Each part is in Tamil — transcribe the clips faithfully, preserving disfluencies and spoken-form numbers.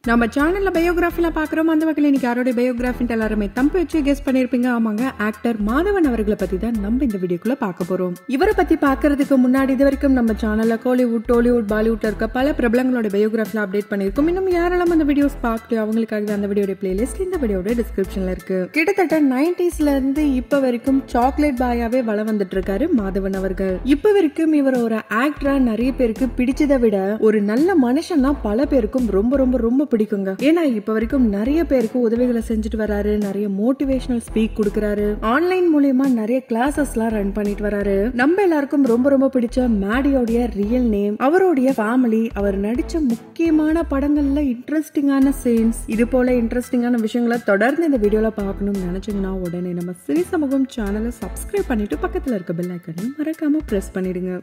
நம்ம சேனல்ல பயோகிராஃபில பாக்குறோம். அந்த வகையில் இன்னைக்கு யாரோட பயோகிராஃபின்ட்டு எல்லாருமே தம்பி வச்சு கெஸ் பண்ணிருப்பீங்க. ஆமாங்க, ஆக்டர் மாதவன் அவர்களை பத்தி தான் நம்ம இந்த வீடியோக்குள்ள பார்க்க போறோம். இவரை பத்தி பாக்குறதுக்கு முன்னாடி இது வரைக்கும் நம்ம சேனல்ல கோலிவுட், டோலிவுட், பாலிவுட்ல இருக்க பல பிரபலங்களோட பயோகிராஃபில அப்டேட் பண்ணிருக்கோம். இன்னும் யாரெல்லாம் அந்த வீடியோஸ் பார்க்கலையோ அவங்களுக்காக அந்த வீடியோட பிளேலிஸ்ட் இந்த வீடியோட டிஸ்கிரிப்ஷன்ல இருக்கு. கிட்டத்தட்ட நைன்டிஸ்ல இருந்து இப்ப வரைக்கும் சாக்லேட் பாயாவே வள வந்துட்டு இருக்காரு மாதவன் அவர்கள். இப்ப வரைக்கும் இவர் ஒரு ஆக்டரா நிறைய பேருக்கு பிடிச்சதை விட ஒரு நல்ல மனுஷன்னா பல பேருக்கும் ரொம்ப ரொம்ப ரொம்ப பிடிக்குங்க. ஏன்னா இப்ப வரைக்கும் நிறைய பேருக்கு உதவிகளை செஞ்சுட்டு வராரு, நிறைய மோட்டிவேஷனல் ஸ்பீக் கொடுக்கறாரு, ஆன்லைன் மூலமா நிறைய கிளாஸஸ் எல்லாம் ரன் பண்ணிட்டு வராரு. நம்ம எல்லாருக்கும் ரொம்ப ரொம்ப பிடிச்ச மேடியோடைய ரியல் நேம், அவருடைய ஃபேமிலி, அவர் நடிச்ச முக்கியமான படங்கள்ல இன்ட்ரெஸ்டிங்கான சீன்ஸ், இது போல இன்ட்ரெஸ்டிங்கான விஷயங்களை தொடர்ந்து இந்த வீடியோல பார்க்கணும்னு நினைச்சீங்கன்னா உடனே நம்ம சினி சமூகம் சேனலை சப்ஸ்கிரைப் பண்ணிட்டு பக்கத்துல இருக்க பெல் ஐகானையும் மறக்காம பிரஸ் பண்ணிடுங்க.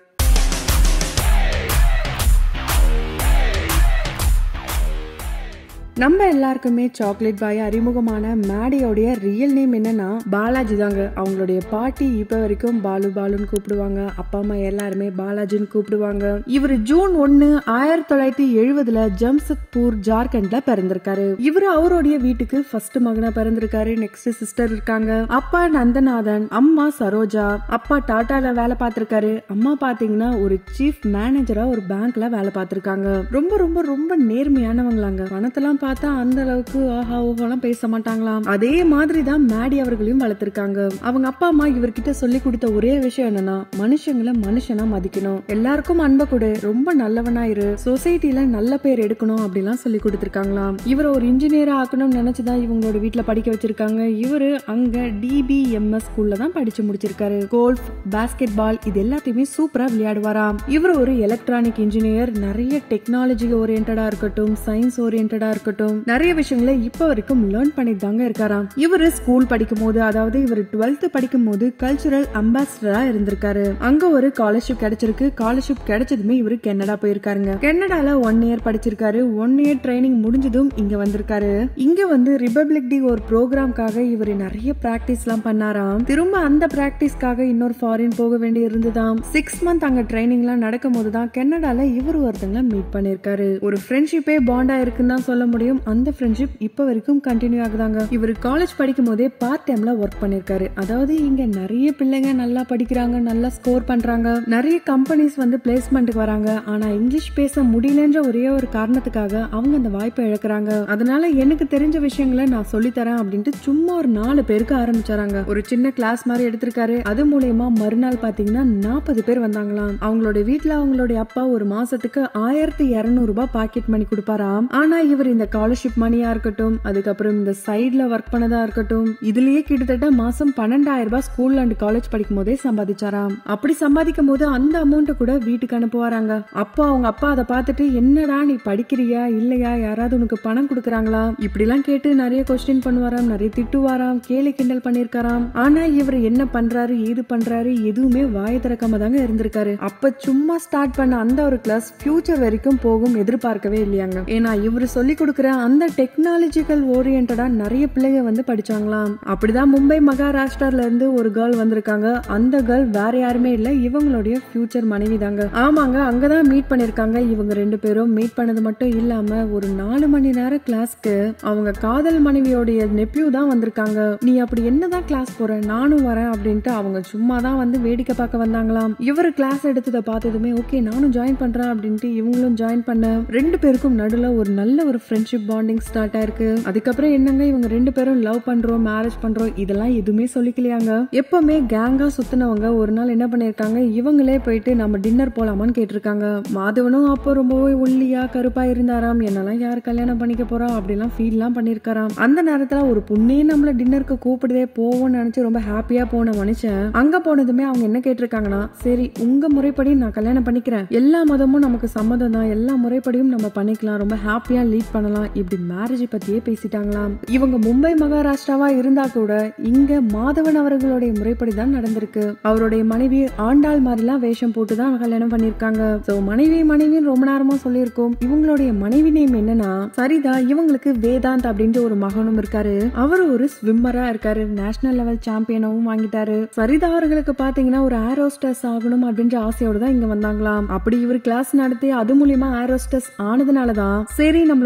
நம்ம எல்லாருக்குமே சாக்லேட் பாய் அறிமுகமான மேடியோடைய ரியல் நேம் என்னன்னா பாலாஜி தாங்க. அவங்களுடைய பாட்டி இப்ப வரைக்கும் பாலு பாலுன்னு கூப்பிடுவாங்க, அப்பா அம்மா எல்லாருமே பாலாஜின்னு கூப்பிடுவாங்க. இவரு ஜூன் ஒன்னு ஆயிரத்தி தொள்ளாயிரத்தி எழுபதுல ஜம்ஷெட்பூர் ஜார்க்கண்ட்ல பிறந்திருக்காரு. இவரு அவருடைய வீட்டுக்கு ஃபர்ஸ்ட் மகனா பிறந்திருக்காரு. நெக்ஸ்ட் சிஸ்டர் இருக்காங்க. அப்பா நந்தநாதன், அம்மா சரோஜா. அப்பா டாடால வேலை பார்த்திருக்காரு. அம்மா பாத்தீங்கன்னா ஒரு சீஃப் மேனேஜரா ஒரு பேங்க்ல வேலை பார்த்திருக்காங்க. ரொம்ப ரொம்ப ரொம்ப நேர்மையானவங்களாங்க. பணத்தெல்லாம் பார்த்தா அந்த அளவுக்கு ஆஹா ஓஹோலாம் பேச மாட்டாங்களாம். அதே மாதிரிதான் மேடி அவர்களையும் வளர்த்திருக்காங்க. அவங்க அப்பா அம்மா இவர்கிட்ட சொல்லி கொடுத்த ஒரே விஷயம் என்னன்னா மனுஷங்களை மனுஷனா மதிக்கணும், எல்லாருக்கும் அன்பை கொடு, ரொம்ப நல்லவனா இரு, சொசைட்டில நல்ல பேர் எடுக்கணும் அப்படிலாம் சொல்லி கொடுத்திருக்காங்களாம். இவர் ஒரு இன்ஜினியரா ஆக்கணும்னு நினைச்சுதான் இவங்களோட வீட்டுல படிக்க வச்சிருக்காங்க. இவரு அங்க டிபிஎம்எஸ் ஸ்கூல்ல தான் படிச்சு முடிச்சிருக்காரு. கோல்ஃப், பாஸ்கெட் பால் இது எல்லாத்தையுமே சூப்பரா விளையாடுவாராம். இவர் ஒரு எலக்ட்ரானிக் இன்ஜினியர். நிறைய டெக்னாலஜி ஓரியன்டா இருக்கட்டும், சயின்ஸ் ஓரியன்டா இருக்கட்டும், நிறைய விஷயங்களை இப்ப வரைக்கும் லேர்ன் பண்ணிட்டு தாங்க இருக்காராம். இவரு ஸ்கூல் படிக்கும் போது, அதாவது இவர் டுவெல்த் படிக்கும் போது கல்ச்சுரல் அம்பாசிடரா இருந்திருக்காரு. அங்க ஒரு ஸ்காலர்ஷிப் கிடைச்சிருக்கு. ஸ்காலர்ஷிப் கிடைச்சதுமே இவரு கனடா போயிருக்காருங்க. கனடால ஒன் இயர் படிச்சிருக்காரு. ஒன் இயர் ட்ரைனிங் முடிஞ்சதும் இங்க வந்திருக்காரு. இங்க வந்து ரிபப்ளிக் டே ஒரு ப்ரோக்ராம்காக இவர் நிறைய பிராக்டிஸ் எல்லாம் பண்ணாராம். திரும்ப அந்த பிராக்டிஸ்க்காக இன்னொரு ஃபாரின் போக வேண்டி இருந்ததாம். சிக்ஸ் மந்த் அங்க ட்ரைனிங் எல்லாம் நடக்கும் போதுதான் கனடால இவர் ஒருத்தங்களை மீட் பண்ணிருக்காரு. ஒரு ஃப்ரெண்ட்ஷிப்பே பாண்டா இருக்குன்னு தான் சொல்ல முடியும். அந்த ஃப்ரெண்ட்ஷிப் இப்ப வரைக்கும் கண்டினியூ ஆகுதாங்க. இவர் காலேஜ் படிக்கும் போதே பார்ட் டைம்ல ஒர்க் பண்ணிருக்காரு. அதாவது இங்க நிறைய பிள்ளைங்க நல்லா படிக்கிறாங்க, நல்லா ஸ்கோர் பண்றாங்க, நிறைய கம்பெனிஸ் வந்து பிளேஸ்மெண்ட்டுக்கு வராங்க. ஆனா இங்கிலீஷ் பேச முடியலன்ற ஒரே ஒரு காரணத்துக்காக அவங்க அந்த வாய்ப்பை இழக்கிறாங்க. அதனால எனக்கு தெரிஞ்ச விஷயங்களை நான் சொல்லி தரேன் அப்படின்ட்டு சும்மா ஒரு நாலு பேருக்கு ஆரம்பிச்சாராங்க. ஒரு சின்ன கிளாஸ் மாதிரி எடுத்திருக்காரு. அது மூலயமா மறுநாள் பாத்தீங்கன்னா நாற்பது பேர் வந்தாங்களாம். அவங்களோட வீட்டுல அவங்களுடைய அப்பா ஒரு மாசத்துக்கு ஆயிரத்தி இருநூறு ரூபாய் பாக்கெட் மணி கொடுப்பாராம். ஆனா இவர் இந்த ஸ்காலர்ஷிப் மணியா இருக்கட்டும், அதுக்கப்புறம் இந்த சைட்ல ஒர்க் பண்ணதா இருக்கட்டும், இதுலயே கிட்டத்தட்ட மாசம் பன்னெண்டாயிரம் ரூபாய் ஸ்கூல் அண்ட் காலேஜ் படிக்கும் போதே சம்பாதிச்சாராம். அப்படி சம்பாதிக்கும் போது அந்த அமௌண்ட் கூட வீட்டுக்கு அனுப்புவாராங்க. அப்போ அவங்க அப்பா அதை பார்த்துட்டு என்னடா நீ படிக்கிறியா இல்லையா, யாராவது உனக்கு பணம் கொடுக்கறாங்களா, இப்படி எல்லாம் கேட்டு நிறைய கொஸ்டின் பண்ணுவாராம், நிறைய திட்டுவாராம், கேலி கிண்டல் பண்ணிருக்காராம். ஆனா இவர் என்ன பண்றாரு ஏது பண்றாரு எதுவுமே வாய திறக்காம தாங்க இருந்திருக்காரு. அப்ப சும்மா ஸ்டார்ட் பண்ண அந்த ஒரு கிளாஸ் ஃபியூச்சர் வரைக்கும் போகும் எதிர்பார்க்கவே இல்லையாங்க. ஏன்னா இவரு சொல்லி கொடுக்கிற அந்த டெக்னாலஜிக்கல் ஓரியன்டா நிறைய பிள்ளைங்க வந்து படிச்சாங்களாம். அப்படிதான் மும்பை மகாராஷ்டிரால இருந்து ஒரு கேர்ள் வந்திருக்காங்க. அந்த கேர்ள் வேற யாருமே இல்ல, இவங்களுடைய ஃபியூச்சர் மனைவி தாங்க. ஆமாங்க, அங்கதான் மீட் பண்ணிருக்காங்க. இவங்க ரெண்டு பேரும் மீட் பண்ணது மட்டும் இல்லாம ஒரு நாலு மணி நேரம் கிளாஸ்க்கு அவங்க காதல் மனைவியோடைய நெப்பியூ தான் வந்திருக்காங்க. நீ அப்படி என்னதான் கிளாஸ் போற, நானும் வரேன் அப்படின்ட்டு அவங்க சும்மா தான் வந்து வேடிக்கை பார்க்க வந்தாங்களாம். இவரு கிளாஸ் எடுத்ததை பார்த்ததுமே ஓகே நானும் ஜாயின் பண்றேன் அப்படின்ட்டு இவங்களும் ஜாயின் பண்ண ரெண்டு பேருக்கும் நடுல ஒரு நல்ல ஒரு ஃப்ரெண்ட்ஷிப் பாண்டிங் ஸ்டார்ட் ஆயிருக்கு. அதுக்கப்புறம் என்னங்க இவங்க ரெண்டு பேரும் லவ் பண்றோம், மேரேஜ் பண்றோம் இதெல்லாம் எதுவுமே சொல்லிக்கலையாங்க. எப்பவுமே கேங்கா சுத்தினவங்க ஒரு நாள் என்ன பண்ணிருக்காங்க, இவங்களே போயிட்டு நம்ம டின்னர் போலாமான்னு கேட்டிருக்காங்க. மாதவனும் அப்போ ரொம்பவே ஒல்லியா கருப்பா இருந்தாராம். என்னெல்லாம் யாரு கல்யாணம் பண்ணிக்க போறா அப்படிலாம் ஃபீல் எல்லாம் பண்ணிருக்காராம். அந்த நேரத்துல ஒரு பொண்ணே நம்மள டின்னருக்கு கூப்பிடுதே போவோம்னு நினைச்சு ரொம்ப ஹாப்பியா போன மனுஷன் அங்க போனதுமே அவங்க என்ன கேட்டிருக்காங்கன்னா, சரி உங்க முறைப்படி நான் கல்யாணம் பண்ணிக்கிறேன், எல்லா மதமும் நமக்கு சம்மதம் தான், எல்லா முறைப்படியும் நம்ம பண்ணிக்கலாம், ரொம்ப ஹாப்பியா லீட் பண்ணலாம், இப்படி மேரேஜ் பத்தியே பேசிட்டாங்களாம். இவங்க மும்பை மகாராஷ்டிராவா இருந்தா கூட இங்க மாதவன் அவர்களுடைய முறைப்படி தான் நடந்திருக்கு. அவருடைய மனைவி ஆண்டாள் மாதிரிலாம் வேஷம் போட்டுதான் கல்யாணம் பண்ணிருக்காங்க. சோ மனைவி மனைவின்னு ரொம்ப நேரமா சொல்லியிருக்கோம். இவங்களுடைய மனைவி நேம் என்னன்னா சரிதா. இவங்களுக்கு வேதாந்த் அப்படின்ற ஒரு மகனும் இருக்காரு. அவரு ஒரு ஸ்விம்மரா இருக்காரு, நேஷனல் லெவல் சாம்பியனாவும் வாங்கிட்டாரு. சரிதா அவர்களுக்கு பாத்தீங்கன்னா ஒரு ஏரோஸ்டஸ் ஆகணும் அப்படின்ற ஆசையோட தான் இங்க வந்தாங்களாம். அப்படி இவர் கிளாஸ் நடத்தி அது மூலியமா ஏரோஸ்டஸ் ஆனதுனாலதான் சரி நம்மளுடைய லைஃப்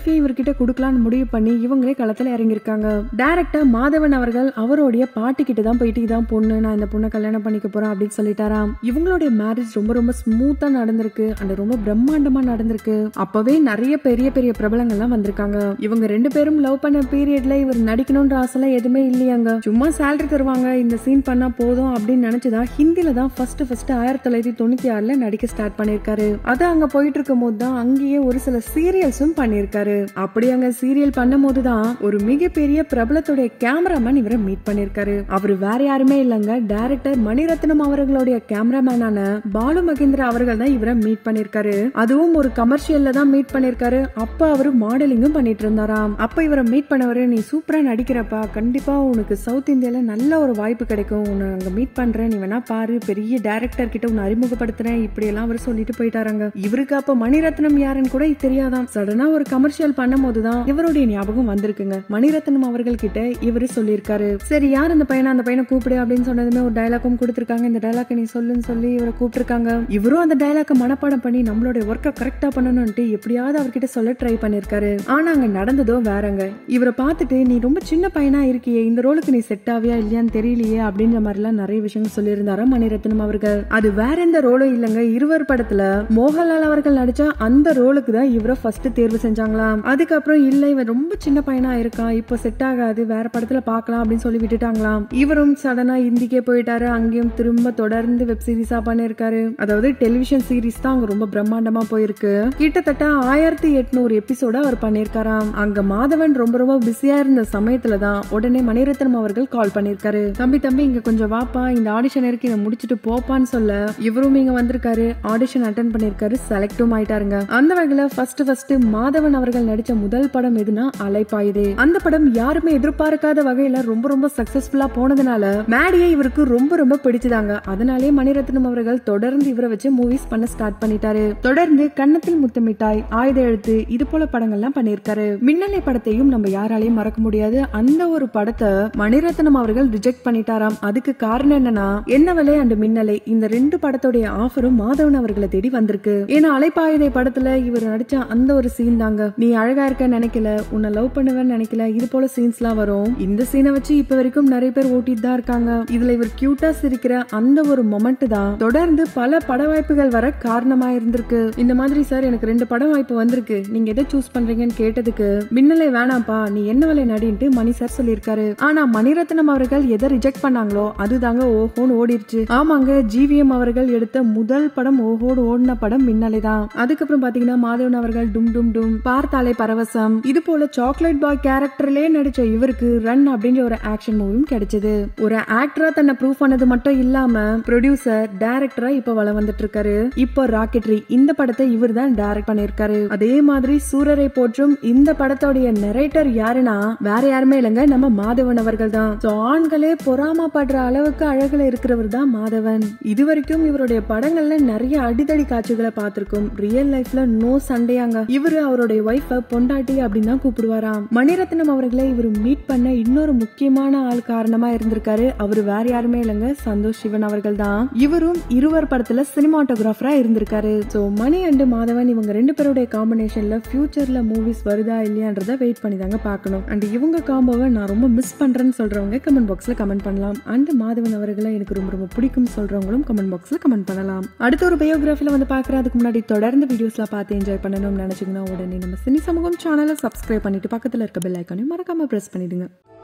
லைஃபே இவர்கிட்ட கொடுக்கலாம்னு முடிவு பண்ணி இவங்களே களத்துல இறங்கிருக்காங்க. டைரக்டா மாதவன் அவர்கள் அவருடைய பாட்டி கிட்ட தான் போயிட்டு இதான் பொண்ணு, நான் இந்த பொண்ணை கல்யாணம் பண்ணிக்க போறேன் அப்படின்னு சொல்லிட்டாராம். இவங்களுடைய மேரேஜ் ரொம்ப ரொம்ப ஸ்மூத்தா நடந்திருக்கு, அந்த ரொம்ப பிரம்மாண்டமா நடந்திருக்கு. அப்பவே நிறைய பெரிய பெரிய பிரபலங்கள்லாம் வந்திருக்காங்க. இவங்க ரெண்டு பேரும் லவ் பண்ண பீரியட்ல இவர் நடிக்கணும்ன்ற ஆசைலாம் எதுவுமே இல்லையாங்க. சும்மா சேலரி தருவாங்க, இந்த சீன் பண்ணா போதும் அப்படின்னு நினைச்சுதான் ஹிந்தில தான் ஃபர்ஸ்ட் ஃபர்ஸ்ட் ஆயிரத்தி தொள்ளாயிரத்தி தொண்ணூத்தி ஆறுல நடிக்க ஸ்டார்ட் பண்ணிருக்காரு. அது அங்க போயிட்டு இருக்கும் போது தான் அங்கேயே ஒரு சில சீரியல்ஸும் பண்ணிருக்காரு. அப்படி அங்க சீரியல் பண்ணும் போதுதான் ஒரு மிகப்பெரிய பிரபலத்துடைய கேமராமேன் இவரை மீட் பண்ணிருக்காரு. அவரு வேற யாருமே இல்லங்க, டைரக்டர் மணிரத்னம் அவர்களுடைய கேமராமேனான பாலு மகேந்திரா அவர்கள் தான் இவரை மீட் பண்ணிருக்காரு. அதுவும் ஒரு கமர்ஷியல்ல தான் மீட் பண்ணிருக்காரு. அப்ப அவரு மாடலிங்கும் பண்ணிட்டு இருந்தாராம். அப்ப இவரை மீட் பண்ணவரு, நீ சூப்பரா நடிக்கிறப்பா, கண்டிப்பா உனக்கு சவுத் இந்தியால நல்ல ஒரு வாய்ப்பு கிடைக்கும், உன்னை அங்க மீட் பண்றேன், நீ வேணா பாரு, பெரிய டைரக்டர் கிட்ட உன்னை அறிமுகப்படுத்துறேன், இப்படி எல்லாம் அவர் சொல்லிட்டு போயிட்டாராங்க. இவருக்கு அப்ப மணிரத்னம் யாருன்னு கூட தெரியாதான். சடனா ஒரு கமர்ஷியல் பண்ணும் போதுதான் இவருடைய ஞாபகம் வந்திருக்குங்க. மணிரத்னம் அவர்கள் கிட்ட இவரு சொல்லிருக்காரு, சரி யார் அந்த பையனை, அந்த பையனை கூப்பிடு அப்படின்னு சொன்னதுமே ஒரு டைலாக்கும் கொடுத்திருக்காங்க. இந்த டைலாக் நீ சொல்லுன்னு சொல்லி இவரை கூப்பிட்டுருக்காங்க. இவரும் அந்த டைலாக்க மனப்பாடம் பண்ணி நம்மளுடைய ஒர்க்கை கரெக்டா பண்ணணும்ட்டு எப்படியாவது அவர்கிட்ட சொல்ல ட்ரை பண்ணிருக்காரு. ஆனா அங்க நடந்ததோ வேறங்க. இவரை பார்த்துட்டு நீ ரொம்ப சின்ன பையனா இருக்கியே, இந்த ரோலுக்கு நீ செட் ஆவியா இல்லையான்னு தெரியலையே அப்படின்ற மாதிரி எல்லாம் நிறைய விஷயங்கள் சொல்லியிருந்தாரா மணிரத்னம் அவர்கள். அது வேற எந்த ரோலும் இல்லங்க, இருவர் படத்துல மோகன்லால் அவர்கள் நடிச்சா அந்த ரோலுக்கு தான் இவரை ஃபர்ஸ்ட் தேர்வு செஞ்சாங்களாம். அதுக்கப்புறம் இல்ல இவன் ரொம்ப சின்ன பையனா இருக்கான், இப்போ செட் ஆகாது, வேற படத்துல பாக்கலாம் அப்படின்னு சொல்லி விட்டுட்டாங்களாம். இவரும் சடனா இந்திக்கே போயிட்டாரு. அங்கேயும் திரும்ப தொடர்ந்து வெப் சீரிஸா பண்ணிருக்காரு. அதாவது டெலிவிஷன் சீரிஸ் தான் அங்க ரொம்ப பிரம்மாண்டமா போயிருக்கு. கிட்டத்தட்ட ஆயிரத்தி எட்நூறு எபிசோட அவர் பண்ணிருக்காராம். அங்க மாதவன் ரொம்ப ரொம்ப பிஸியா இருந்த சமயத்துலதான் உடனே மணிரத்னம் அவர்கள் கால் பண்ணிருக்காரு. தம்பி தம்பி இங்க கொஞ்சம் வாப்பா, இந்த ஆடிஷன் இருக்கு, இதை முடிச்சுட்டு போப்பான்னு சொல்ல இவரும் இங்க வந்திருக்காரு. ஆடிஷன் அட்டென்ட் பண்ணிருக்காரு, செலக்டும் ஆயிட்டாருங்க. அந்த வகையில ஃபர்ஸ்ட் ஃபர்ஸ்ட் மாதவன் அவர்கள் நடிச்ச முதல் படம் எதுனா அலைப்பாயுதே. அந்த படம் யாருமே எதிர்பார்க்காத வகையில ரொம்ப ரொம்ப சக்சஸ்ஃபுல்லா போனதுனால மேடியை இவருக்கு ரொம்ப ரொம்ப பிடிச்சதாங்க. அதனாலே மணிரத்னம் அவர்கள் தொடர்ந்து இவரை வச்சு மூவிஸ் பண்ண ஸ்டார்ட் பண்ணிட்டாரு. தொடர்ந்து கன்னத்தில் முத்தமிட்டாய், ஆயுத எழுத்து, இது போல படங்கள்லாம் பண்ணிருக்காரு. மின்னலை படத்தையும் நம்ம யாராலையும் மறக்க முடியாது. அந்த ஒரு படத்தை மணிரத்னம் அவர்கள் ரிஜெக்ட் பண்ணிட்டாராம். அதுக்கு காரணம் என்னன்னா என்னவலே அண்ட் மின்னலை இந்த ரெண்டு படத்தோடைய ஆஃபரும் மாதவன் அவர்களை தேடி வந்திருக்கு. ஏன்னா அலைப்பாயுதை படத்துல இவர் நடிச்ச அந்த ஒரு சீன் தாங்க, நீ அழகா இருக்க நினைக்கல, உன்னை லவ் பண்ணுவேன்னு நினைக்கல, இது போல சீன்ஸ் எல்லாம் வரும். இந்த சீனை வச்சு இப்ப வரைக்கும் நிறைய பேர் ஓட்டிட்டு தான் இருக்காங்க. இதுல இவர் கியூட்டா சிரிக்கிற அந்த ஒரு மொமெண்ட் தான் தொடர்ந்து பல பட வாய்ப்புகள் வர காரணமா இருந்திருக்கு. இந்த மாதிரி சார் எனக்கு ரெண்டு படம் வாய்ப்பு வந்திருக்கு, நீங்க எதை சூஸ் பண்றீங்கன்னு கேட்டதுக்கு மின்னலை வேணாம்ப்பா, நீ என்ன வேலை நடின்ட்டு மணி சார் சொல்லிருக்காரு. ஆனா மணிரத்னம் அவர்கள் எதை ரிஜெக்ட் பண்ணாங்களோ அதுதாங்க ஓஹோன்னு ஓடிருச்சு. ஆமாங்க, ஜிவிஎம் அவர்கள் எடுத்த முதல் படம் ஓஹோடு ஓடின படம் மின்னலை தான். அதுக்கப்புறம் பாத்தீங்கன்னா மாதவன் அவர்கள் டும் டும் டும், பார்த்தாலே பரவசம், இது போல சாக்லேட் பாய் கேரக்டர்லயே நடிச்ச இவருக்கு ரன் அப்படின்ற ஒரு ஆக்ஷன் மூவியும் கிடைச்சது. ஒரு ஆக்டரா தன்னை ப்ரூவ் பண்ணது மட்டும் இல்லாம ப்ரொடியூசர் டைரக்டரா இப்ப வள வந்துட்டு இருக்காரு. இப்போ ராக்கெட்ரி இந்த படத்தை இவர் தான் டைரக்ட் பண்ணிருக்காரு. அதே மாதிரி சூரரை போற்றும் இந்த படத்தோடைய நரேட்டர் யாருன்னா வேற யாருமே இல்லங்க, நம்ம மாதவன் அவர்கள் தான். ஆண்களே பொறாமப்படுற அளவுக்கு அழகுல இருக்கிறவர் தான் மாதவன். இது வரைக்கும் இவருடைய படங்கள்ல நிறைய அடிதடி காட்சிகளை பார்த்திருக்கும். ரியல் லைஃப்ல நோ சண்டையாங்க. இவரு அவருடைய ஒய்ஃப பொண்டாட்டி அப்படின்னு தான் கூப்பிடுவாராம். மணிரத்னம் அவர்களை இவர் மீட் பண்ண இன்னொரு முக்கியமான ஆள் காரணமா இருந்திருக்காரு. அவரு வேற யாருமே இல்லங்க, சந்தோஷ் சிவன் அவர்கள் தான். இவரும் இருவர் படத்துல சினிமாட்டோகிராஃபரா இருந்திருக்காரு. சோ மணி அண்ட் மாதவன் இவங்க ரெண்டு பேருடைய காம்பினேஷன்ல ஃபியூச்சர்ல மூவிஸ் வருதா இல்லையான்றத வெயிட் பண்ணி தாங்க பார்க்கணும். அண்ட் இவங்க காம்போவை நான் ரொம்ப மிஸ் பண்றேன்னு சொல்றவங்க கமெண்ட் பாக்ஸ்ல கமெண்ட் பண்ணலாம். அண்ட் மாதவன் அவர்களை எனக்கு ரொம்ப ரொம்ப பிடிக்கும் சொல்றவங்களும் கமெண்ட் பாக்ஸ்ல கமெண்ட் பண்ணலாம். அடுத்த ஒரு பயோகிராஃபில வந்து பாக்குற அதுக்கு முன்னாடி தொடர்ந்து வீடியோஸ்ல பார்த்து என்ஜாய் பண்ணணும்னு நினைச்சீங்கன்னா உடனே நம்ம சினி சமூகம் சேனலை சப்ஸ்கிரைப் பண்ணிட்டு பக்கத்துல இருக்க பெல் ஐக்கானையும் மறக்காம பிரஸ் பண்ணிடுங்க.